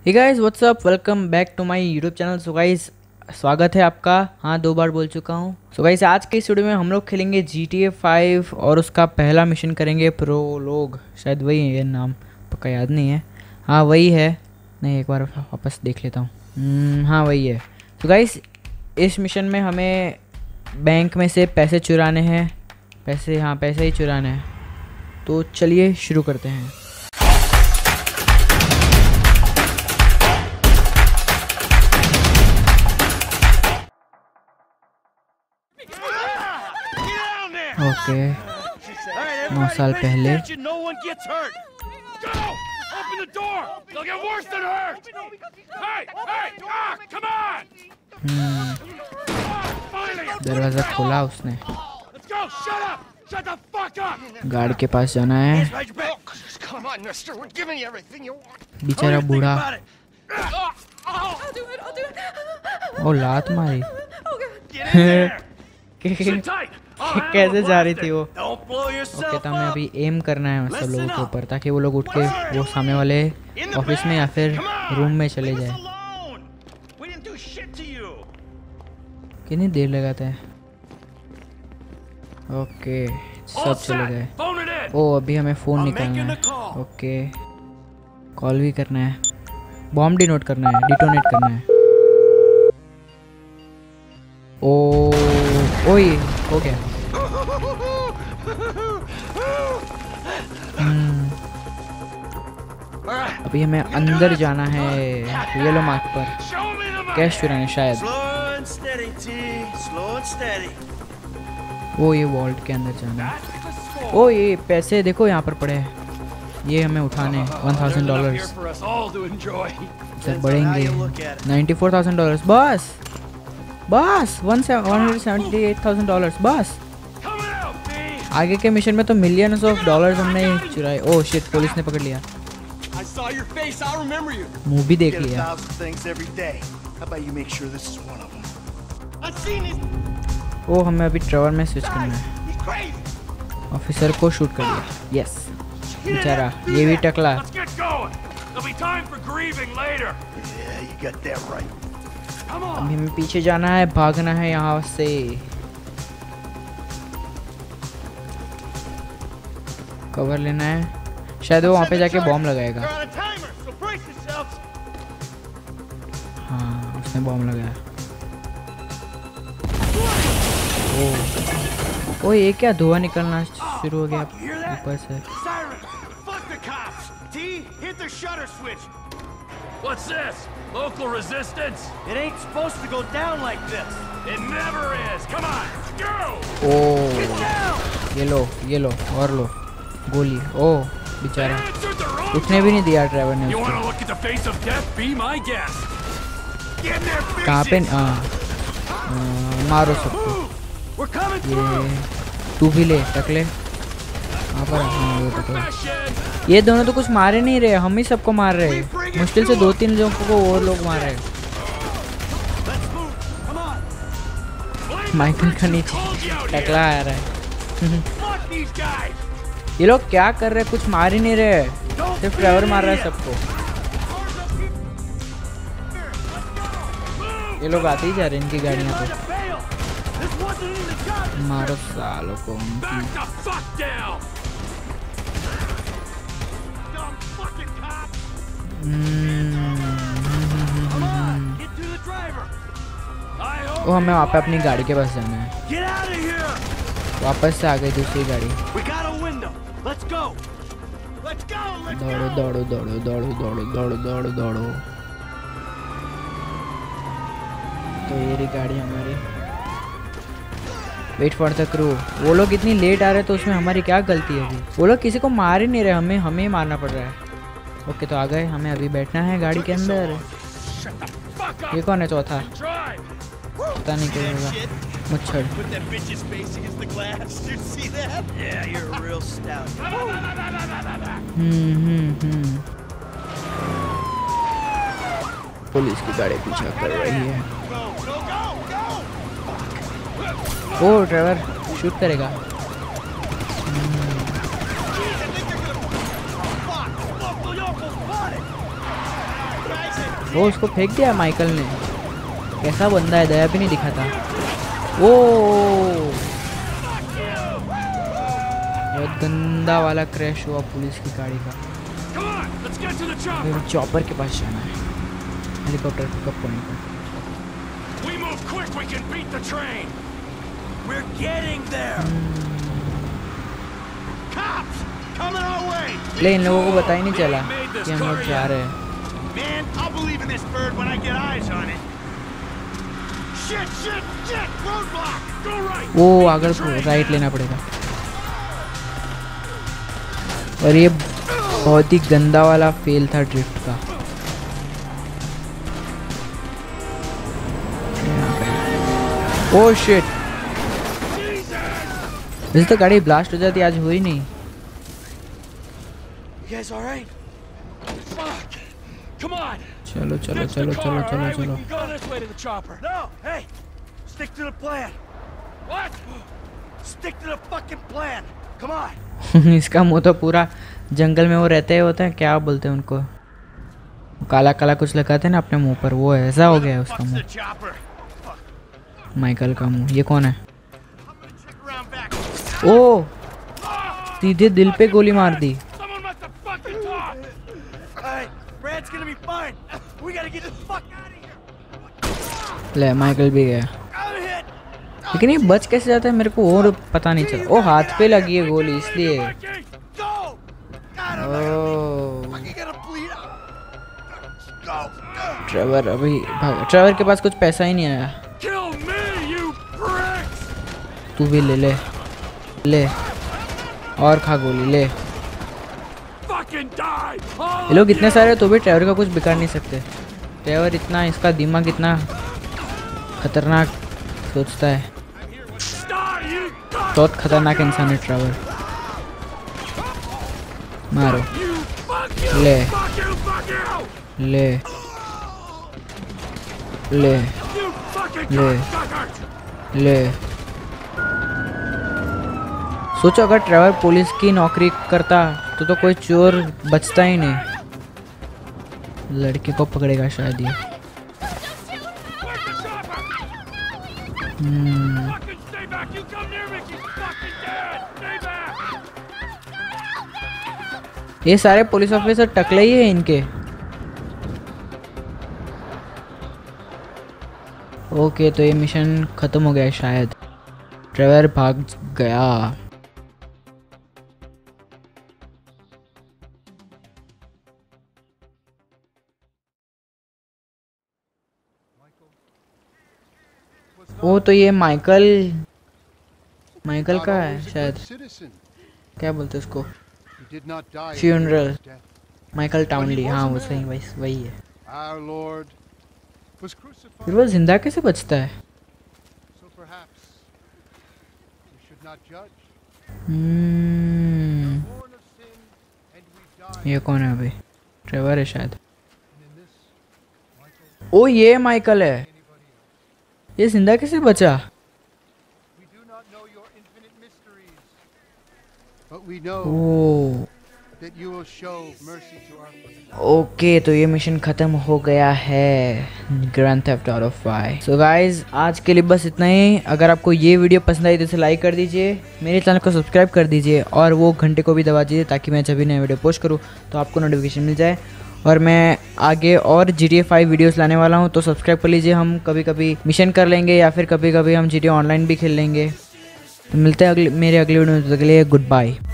Hey guys what's up, welcome back to my YouTube channel. So guys स्वागत है आपका। हाँ, 2 बार बोल चुका हूँ। सो गाइस आज के इस वीडियो में हम लोग खेलेंगे GTA 5 और उसका पहला मिशन करेंगे प्रोलोग। शायद वही है, ये नाम पक्का याद नहीं है। हाँ वही है, नहीं एक बार वापस देख लेता हूँ। हाँ वही है। तो गाइस इस मिशन में हमें बैंक में से पैसे चुराने हैं। पैसे ही चुराने हैं। तो चलिए शुरू करते हैं। ओके 9 साल पहले दरवाजा खोला उसने। गार्ड के पास जाना है। बेचारा बूढ़ा। ओ लात मारी। कैसे जा रही थी वो? ओके तो हमें अभी एम करना है सब लोगों के ऊपर, ताकि वो लोग उठ के वो सामने वाले ऑफिस में या फिर रूम में चले जाए। कितनी देर लगाता है? ओके सब चले गए। ओ अभी हमें फ़ोन निकालना है। ओके कॉल भी करना है, बॉम्ब डिनोट करना है, डिटोनेट करना है। ओए हो गया। अभी हमें अंदर जाना है येलो मार्क पर। कैश चुराने शायद। वो ये वॉल्ट के अंदर जाना है। ओ ये पैसे देखो यहाँ पर पड़े हैं, ये हमें उठाने हैं। $1000 सर बढ़ेंगे। $94,000 बस $178,000 बस। आगे के मिशन में तो मिलियंस ऑफ डॉलर्स हमने चुराए। ओह शिट, पुलिस ने पकड़ लिया। मूवी देख लिया। ओ हमें अभी ट्रेवर में स्विच करना है। ऑफिसर को शूट कर दिया। यस बेचारा ये भी टकला। अभी हमें पीछे जाना है, भागना है यहाँ से। कवर लेना है। शायद वो वहाँ पे जाके बॉम्ब लगाएगा। हाँ उसने बॉम्ब लगाया। ओ ये क्या धुआं निकलना शुरू हो गया ऊपर से। What's this? Local resistance? It ain't supposed to go down like this. It never is. Come on, go! Oh, ये लो और लो गोली। ओ बेचारा उठने भी नहीं दिया ड्राइवर ने उसको। कहाँ पे? मारो सबको। ये तू भी ले टकले वहाँ पर। हाँ वो टकले। ये दोनों तो कुछ मारे नहीं रहे, हम ही सबको मार रहे हैं। मुश्किल से 2-3 लोगों को और लोग मार रहे हैं। माइकल का नीचे टकला आ रहा है। ये लोग क्या कर रहे हैं? कुछ मार ही नहीं रहे, सिर्फ ड्राइवर मार रहा है सबको। ये लोग आते ही जा रहे हैं इनकी गाड़ियाँ पे। मारो सालों को उनकी। वो हमें वहाँ पे अपनी गाड़ी के पास जाना है। वापस से आ गई दूसरी गाड़ी। दौड़ो दौड़ो दौड़ो दौड़ो दौड़ो दौड़ो दौड़ो दौड़ो। तो ये रही गाड़ी हमारी। Wait for the crew. वो लोग इतनी लेट आ रहे तो उसमें हमारी क्या गलती है? अभी वो लोग किसी को मार ही नहीं रहे, हमें ही मारना पड़ रहा है। ओके तो आ गए। हमें अभी बैठना है गाड़ी के अंदर। ये कौन है चौथा? पता नहीं क्या होगा। मच्छर। पुलिस की गाड़ी पीछा कर रही है। ओ ड्राइवर शूट करेगा। वो उसको फेंक दिया माइकल ने। कैसा बंदा है, दया भी नहीं दिखाता। ओ बहुत गंदा वाला क्रैश हुआ पुलिस की गाड़ी का। चॉपर के पास जाना है, हेलीकॉप्टर पिकअप पॉइंट पर। ले इन लोगों को पता ही नहीं चला कि हम लोग जा रहे हैं। वो आगे राइट लेना पड़ेगा। और ये बहुत ही गंदा वाला फेल था ड्रिफ्ट का। ओह शिट, वैसे तो गाड़ी ब्लास्ट हो जाती, आज हुई नहीं। चलो चलो चलो चलो चलो चलो। इसका मुंह तो पूरा जंगल में वो रहते होते हैं, क्या बोलते हैं उनको, काला काला कुछ लगाते हैं ना अपने मुंह पर, वो ऐसा हो गया है उसका मुंह, माइकल का मुंह। ये कौन है? ओ सीधे दिल पे गोली मार दी। ले माइकल भी गया, लेकिन ये बच कैसे जाता है मेरे को और पता नहीं चला। ओ हाथ पे लगी है गोली इसलिए। ट्रेवर अभी ट्रेवर के पास कुछ पैसा ही नहीं आया। तू भी ले ले ले और खा गोली ले। ये लोग इतने सारे तो भी ट्रेवर का कुछ बिगाड़ नहीं सकते। ट्रेवर इतना, इसका दिमाग इतना खतरनाक सोचता है, बहुत खतरनाक इंसान है ट्रेवर। मारो, ले ले ले ले ले। सोचो अगर ट्रेवर पुलिस की नौकरी करता तो कोई चोर बचता ही नहीं। लड़के को पकड़ेगा शायद ये। ये सारे पुलिस ऑफिसर टकले ही है इनके। ओके तो ये मिशन खत्म हो गया शायद, ट्रेवर भाग गया। वो तो ये माइकल का है शायद, क्या बोलते उसको, फ्यूनरल माइकल टाउनली। हाँ वो सही वही है। फिर वो जिंदा कैसे बचता है? ये कौन है अभी? ट्रेवर है शायद। ओ ये माइकल है, ये जिंदा कैसे बचा? ओके तो ये मिशन खत्म हो गया है Grand Theft Auto 5। So guys आज के लिए बस इतना ही। अगर आपको ये वीडियो पसंद आई तो इसे लाइक कर दीजिए, मेरे चैनल को सब्सक्राइब कर दीजिए और वो घंटे को भी दबा दीजिए ताकि मैं जब भी नया वीडियो पोस्ट करूँ तो आपको नोटिफिकेशन मिल जाए। और मैं आगे और GTA 5 वीडियोस लाने वाला हूँ, तो सब्सक्राइब कर लीजिए। हम कभी कभी मिशन कर लेंगे या फिर कभी कभी हम GTA ऑनलाइन भी खेल लेंगे। तो मिलते हैं मेरे अगले वीडियो में, तब तक के लिए गुड बाय।